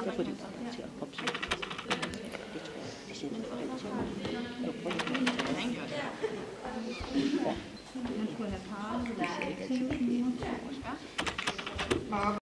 Der får de bare til at komme til. Det tror jeg, det sætter forældre til. Og prøv at gøre det. Han gør det. Ja. Man skulle have parret.